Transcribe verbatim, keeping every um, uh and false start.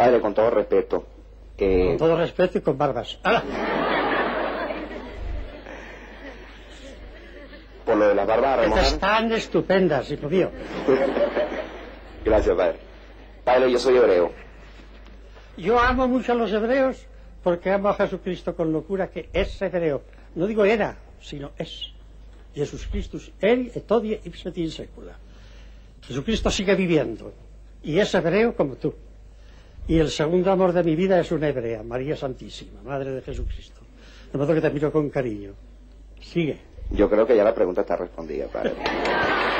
Padre, con todo respeto. Eh... Con todo respeto y con barbas. ¡Hala! Por lo de las barbas remojadas. Están estupendas, hijo mío. Gracias, padre. Padre, yo soy hebreo. Yo amo mucho a los hebreos porque amo a Jesucristo con locura, que es hebreo. No digo era, sino es. Jesús Christus, eri et hodie ipset in secula. Jesucristo sigue viviendo y es hebreo como tú. Y el segundo amor de mi vida es una hebrea, María Santísima, Madre de Jesucristo. De modo que te miro con cariño. Sigue. Yo creo que ya la pregunta está respondida, padre.